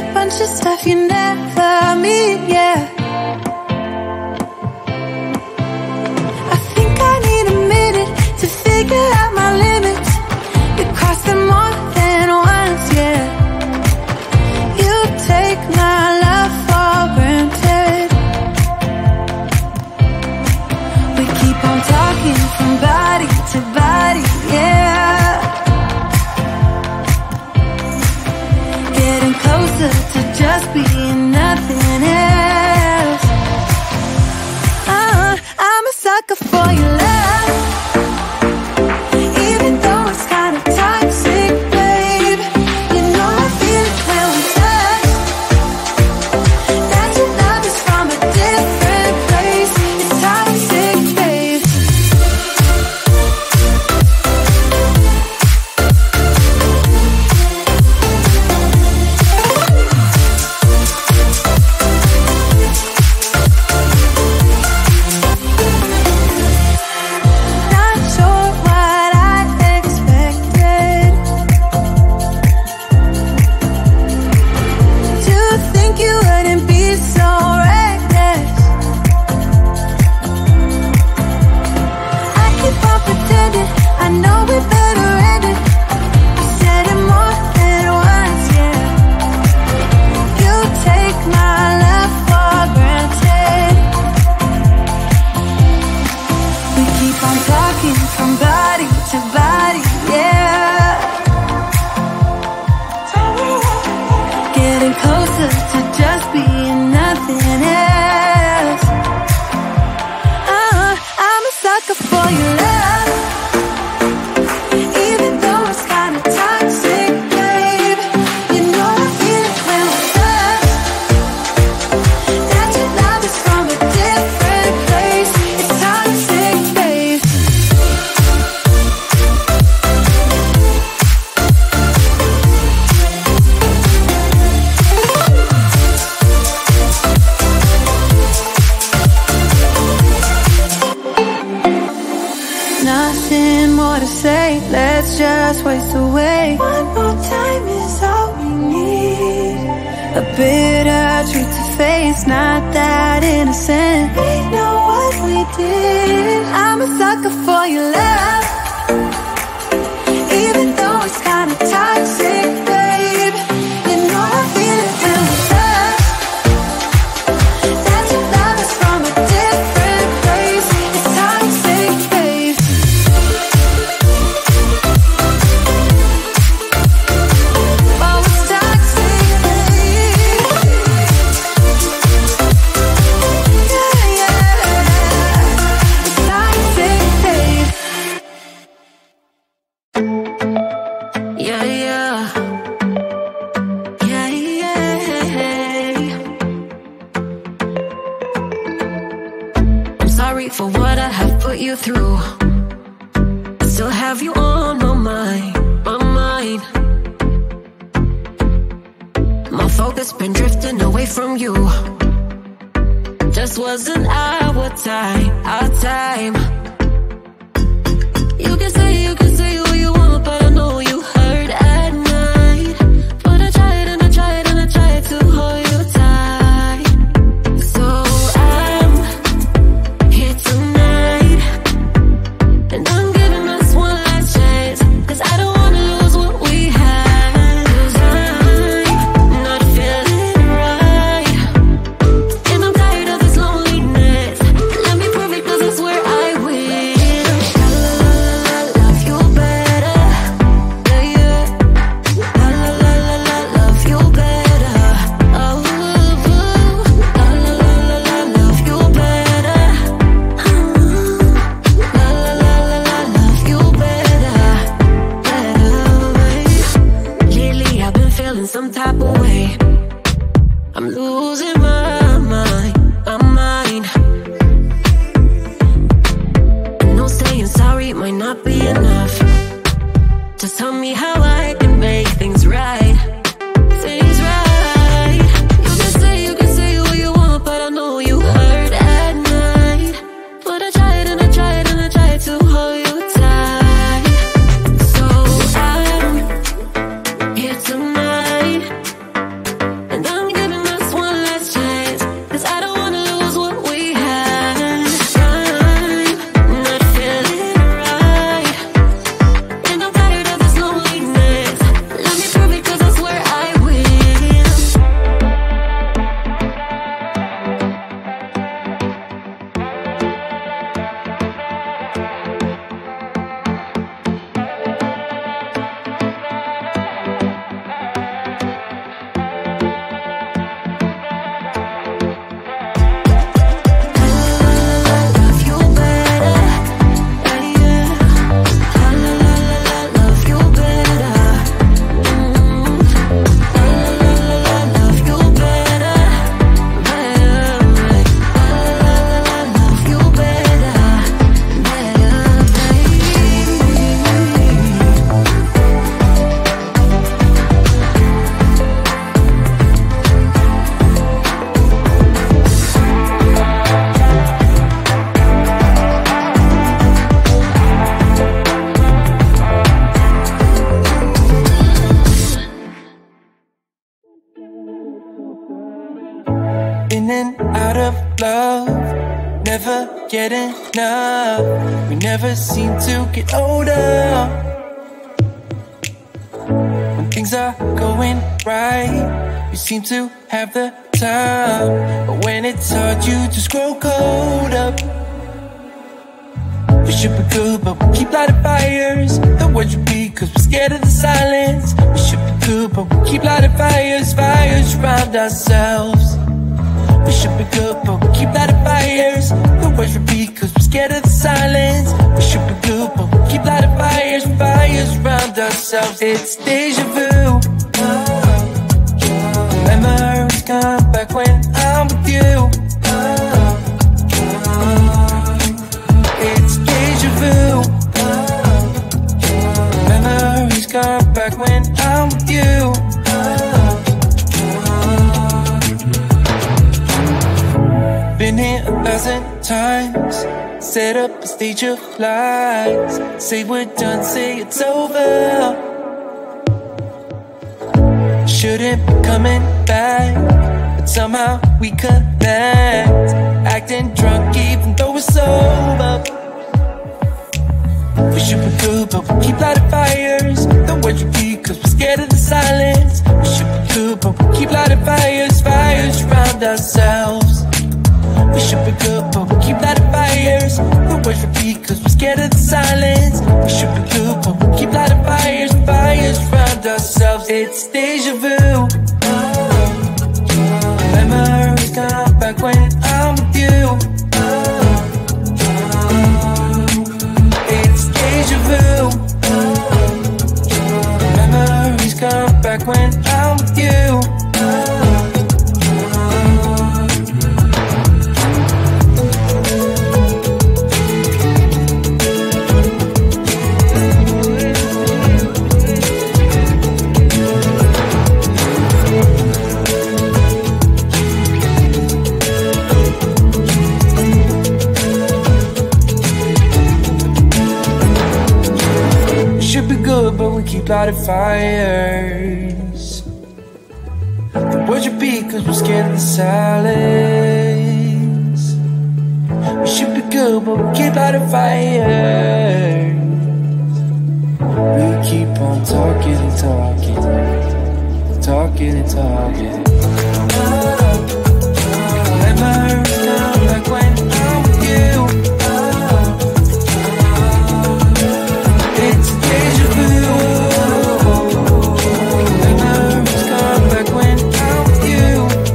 a bunch of stuff you never meet, yeah. I think I need a minute to figure out my limits. You cross them more than once, yeah. You take my love for granted. We keep on talking from body to body, yeah. Getting closer to just being nothing else. I'm a sucker for your love, even though it's kind of toxic, babe. You know I feel it when we touch, that your love is from a different place. It's toxic, babe. Not sure what I expected. To think you wouldn't be so reckless. I keep on pretending I know we better end it. I said it more than once, yeah. You take my love for granted. We keep on talking from body to body, yeah. Getting closer to just being nothing else. I'm a sucker for your love, even though it's kind of toxic, babe. You know I feel it when we touch, that your love is from a different place. It's toxic, babe. Nothing more to say, let's just waste away. One more time is all we need. A bitter truth to face, not that innocent. We know what we did. I'm a sucker for your love, even though it's kind of toxic, babe. You know I feel it when we touch, that your love is from a different place. It's toxic, babe. Oh, it's toxic, babe. Yeah, yeah. It's toxic, babe. Yeah, yeah. Yeah, yeah. I'm sorry for what I have put you through. I still have you on my mind, my mind. My focus been drifting away from you. Just wasn't our time, our time. You can say what you want, but I know you hurt at night. But I tried and I tried and I tried to hold you tight. So I'm here tonight, and I'm giving us one last chance, 'cause I don't wanna lose what we had. 'Cause I'm not feeling right, and I'm tired of this loneliness. Let me prove it, 'cause I swear I will. La la la la, love you better. Yeah, yeah. La la la la la, love you better. Oh, la la la la la, love you better. La la la la la, love you better. Lately I've been feeling some type of way. I'm losing my mind, my mind. I know saying sorry might not be enough. Just tell me how I can make things right. Things right. You can say what you want, but I know you hurt at night. But I tried and I tried and I tried to hold you tight. So I'm here tonight, and love, never get enough. We never seem to get older. When things are going right, you seem to have the time, but when it's hard you just grow cold up. We should be good, but we keep lighting fires. The words repeat cause we're scared of the silence. We should be good, but we keep lighting fires, fires around ourselves. We should be good, but we keep lighting fires. The words repeat cause we're scared of the silence. We should be good, but we keep lighting fires, fires around ourselves. It's deja vu. Memories come back when I'm with you. It's deja vu. Memories come back when I'm with you. Been here 1,000 times, set up a stage of lies. Say we're done, say it's over. Shouldn't be coming back, but somehow we connect. Acting drunk even though we're sober. We should be good, but we keep lighting fires. The words repeat cause we're scared of the silence. We should be good, but we keep lighting fires, fires around ourselves. We should be good, but we keep lighting fires. The words repeat cause we're scared of the silence. We should be good, but we keep lighting fires, fires around ourselves. It's deja vu. Memories come back when I'm with you. It's deja vu. Memories come back when I'm with you. But we keep lighting fires. The words repeat cause we're scared of the silence. We should be good, but we keep lighting fires. We keep on talking and talking, talking and talking. Memories come back when I'm with you. It's deja vu. Memories come back when I'm with you.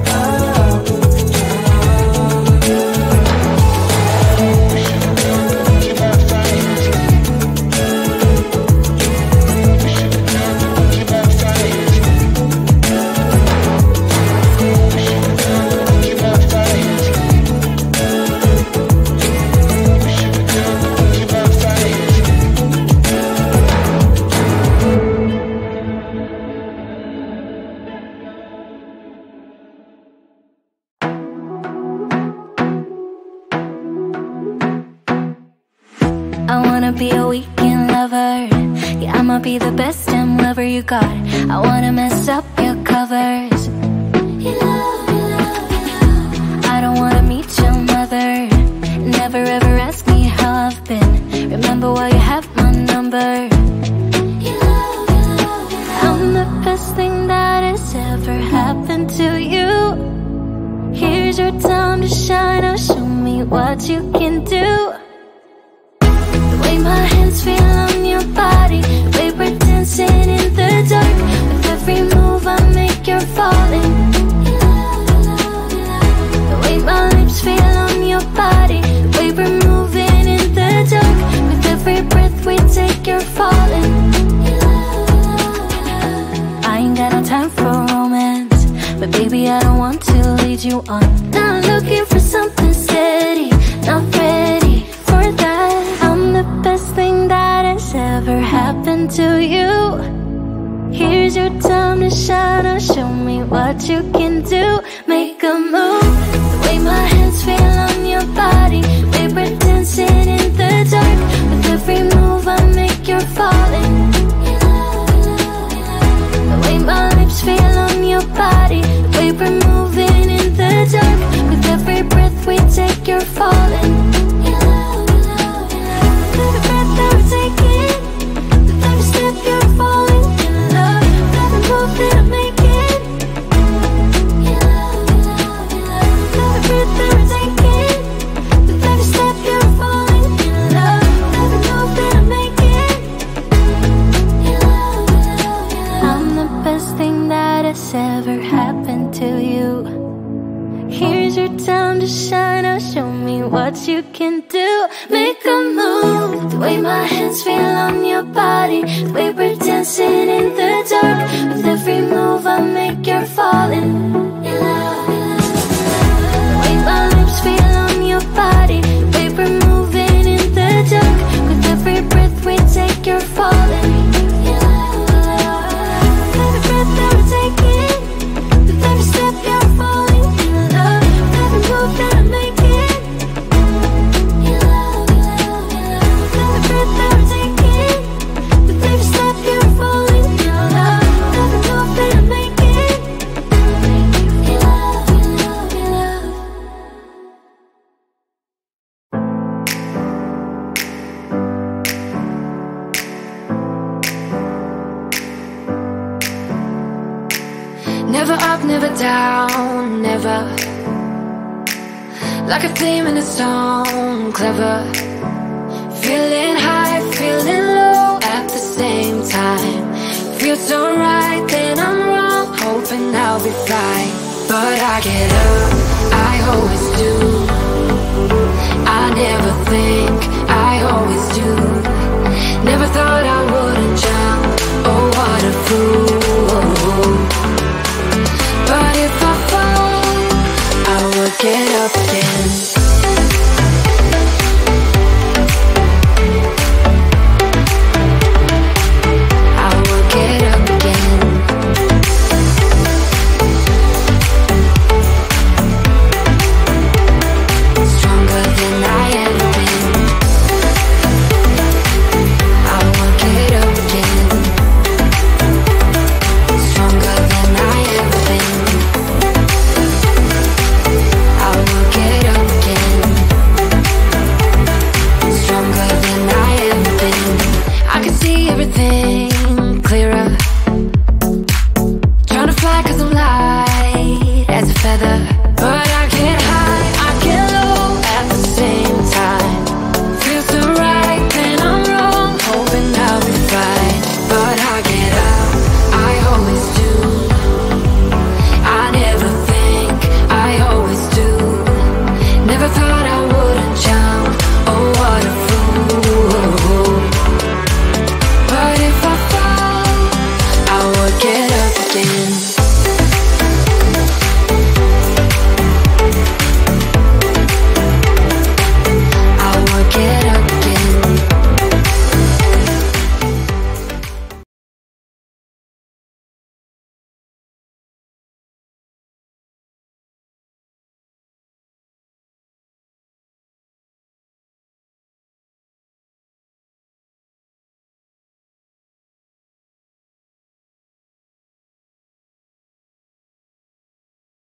Be a weekend lover. Yeah, I'ma be the best damn lover you got. I wanna mess up your covers. I don't wanna meet your mother. Never ever ask me how I've been. Remember why you have my number. I'm the best thing that has ever happened to you. Here's your time to shine. Now show me what you can do. My hands feel on your body. The way we're dancing in the dark. With every move I make, you're falling. The way my lips feel on your body. The way we're moving in the dark. With every breath we take, you're falling. I ain't got no time for romance, but baby I don't want to lead you on. Not looking for something steady, not ready for that. I'm the best thing that has ever happened to you. Here's your time to shine. Now show me what you can do. Make a move. The way my hands feel on your body. The way we're dancing in the dark. With every move I make, you're falling. The way my lips feel on your body. The way we're moving in the dark. With every breath we happened to you. Here's your time to shine, now show me what you can do. Make a move, the way my hands feel on your body, the way we're dancing in the dark. With every move I make, you're falling in love. The way my lips feel on your body, the way we're moving in the dark. With every breath we take, you're falling in love. With every breath that we're taking, with every step you're falling in love. With every move that I'm making, in love, in love, in love. With every breath that we're taking, with every step you're falling in love. With every move that I'm making, in love, in love, in love. Never up, never down, never. Like a theme in a song, clever. Feeling high, feeling low at the same time. Feels so right, then I'm wrong, hoping I'll be fine. But I get up, I always do. I never think, I always do. Never thought I wouldn't jump, oh what a fool.